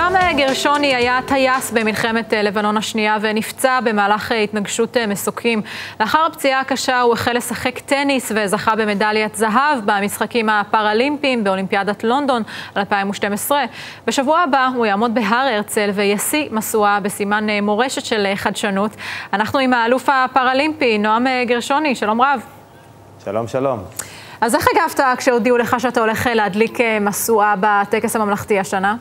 נועם גרשוני היה טייס במלחמת לבנון השנייה ונפצע במהלך התנגשות מסוקים. לאחר הפציעה הקשה הוא החל לשחק טניס וזכה במדליית זהב במשחקים הפראלימפיים באולימפיאדת לונדון 2012. בשבוע הבא הוא יעמוד בהר הרצל וישיא משואה בסימן מורשת של חדשנות. אנחנו עם האלוף הפראלימפי נועם גרשוני, שלום רב. שלום, שלום. אז איך הגבת כשהודיעו לך שאתה הולך להדליק משואה בטקס הממלכתי השנה?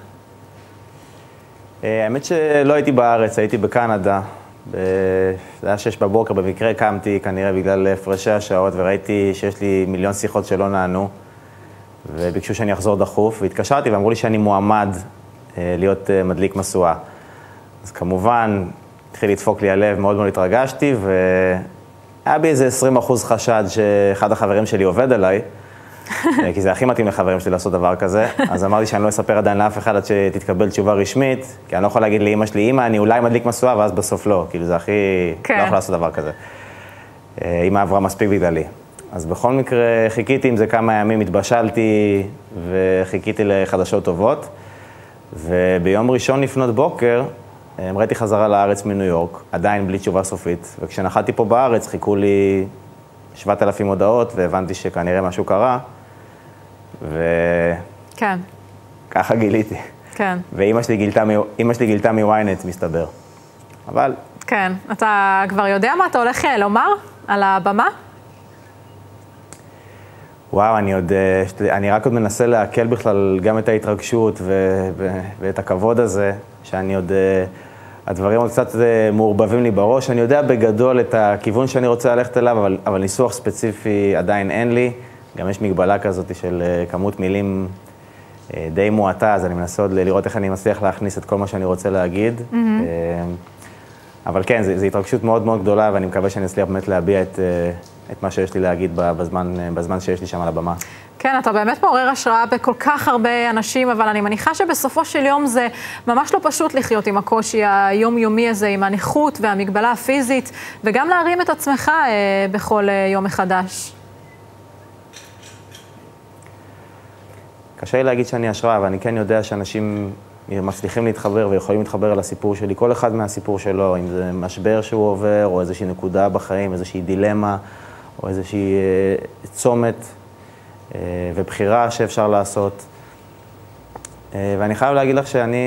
האמת שלא הייתי בארץ, הייתי בקנדה. זה היה 6 בבוקר, במקרה קמתי כנראה בגלל הפרשי השעות, וראיתי שיש לי מיליון שיחות שלא נענו, וביקשו שאני אחזור דחוף, והתקשרתי ואמרו לי שאני מועמד להיות מדליק משואה. אז כמובן, התחיל לדפוק לי הלב, מאוד מאוד התרגשתי, והיה בי איזה 20% חשד שאחד החברים שלי עובד עליי, כי זה הכי מתאים לחברים שלי לעשות דבר כזה. אז אמרתי שאני לא אספר עדיין לאף אחד עד שתתקבל תשובה רשמית, כי אני לא יכול להגיד לאמא שלי, אמא, אני אולי מדליק משואה, ואז בסוף לא. כאילו זה הכי... לא יכול לעשות דבר כזה. אמא עברה מספיק בגללי. אז בכל מקרה חיכיתי עם זה כמה ימים, התבשלתי וחיכיתי לחדשות טובות. וביום ראשון לפנות בוקר, ראיתי חזרה לארץ מניו יורק, עדיין בלי תשובה סופית. וכשנחתי פה בארץ חיכו לי 7,000 הודעות, והבנתי שכנראה משהו קרה, כן. ככה גיליתי. כן. ואמא שלי גילתה מוויינט, מסתבר. אבל... כן. אתה כבר יודע מה אתה הולך לומר על הבמה? וואו, אני רק עוד מנסה להקל בכלל גם את ההתרגשות ואת הכבוד הזה, שאני עוד... הדברים עוד קצת מעורבבים לי בראש. אני יודע בגדול את הכיוון שאני רוצה ללכת אליו, אבל ניסוח ספציפי עדיין אין לי. גם יש מגבלה כזאת של כמות מילים די מועטה, אז אני מנסה עוד לראות איך אני מצליח להכניס את כל מה שאני רוצה להגיד. אבל כן, זו התרגשות מאוד מאוד גדולה, ואני מקווה שאני אצליח באמת להביע את מה שיש לי להגיד בזמן שיש לי שם על הבמה. כן, אתה באמת מעורר השראה בכל כך הרבה אנשים, אבל אני מניחה שבסופו של יום זה ממש לא פשוט לחיות עם הקושי היומיומי הזה, עם הנכות והמגבלה הפיזית, וגם להרים את עצמך בכל יום מחדש. קשה לי להגיד שאני השראה, אבל אני כן יודע שאנשים מצליחים להתחבר ויכולים להתחבר על הסיפור שלי, כל אחד מהסיפור שלו, אם זה משבר שהוא עובר, או איזושהי נקודה בחיים, איזושהי דילמה, או איזושהי צומת ובחירה שאפשר לעשות. ואני חייב להגיד לך שאני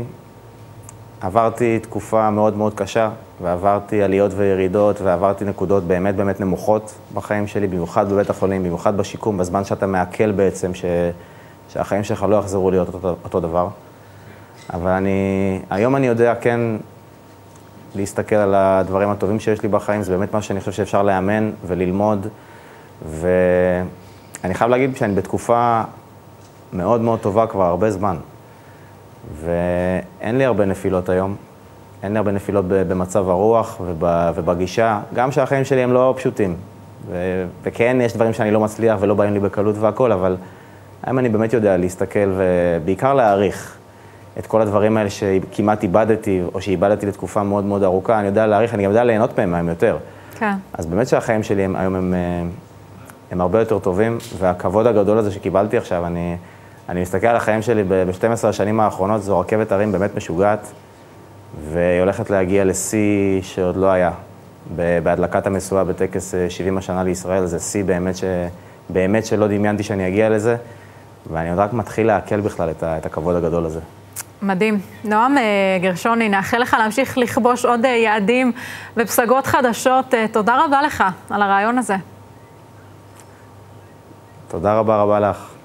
עברתי תקופה מאוד מאוד קשה, ועברתי עליות וירידות, ועברתי נקודות באמת באמת נמוכות בחיים שלי, במיוחד בבית החולים, במיוחד בשיקום, בזמן שאתה מעכל בעצם שהחיים שלך לא יחזרו להיות אותו דבר. אבל היום אני יודע כן להסתכל על הדברים הטובים שיש לי בחיים, זה באמת מה שאני חושב שאפשר לאמן וללמוד, ואני חייב להגיד שאני בתקופה מאוד מאוד טובה כבר הרבה זמן, ואין לי הרבה נפילות היום, אין לי הרבה נפילות במצב הרוח ובגישה, גם שהחיים שלי הם לא פשוטים, וכן יש דברים שאני לא מצליח ולא באים לי בקלות והכל, אבל היום אני באמת יודע להסתכל ובעיקר להעריך את כל הדברים האלה שכמעט איבדתי, או שאיבדתי לתקופה מאוד מאוד ארוכה, אני יודע להעריך, אני גם יודע ליהנות מהם יותר. כן. אז באמת שהחיים שלי היום הם הרבה יותר טובים, והכבוד הגדול הזה שקיבלתי עכשיו, אני מסתכל על החיים שלי ב-12 השנים האחרונות, זו רכבת הרים באמת משוגעת, והיא הולכת להגיע לשיא שעוד לא היה. בהדלקת המשואה בטקס 70 השנה לישראל, זה שיא באמת שלא דמיינתי שאני אגיע לזה, ואני עוד רק מתחיל להקל בכלל את הכבוד הגדול הזה. מדהים. נועם גרשוני, נאחל לך להמשיך לכבוש עוד יעדים ופסגות חדשות. תודה רבה לך על הרעיון הזה. תודה רבה לך.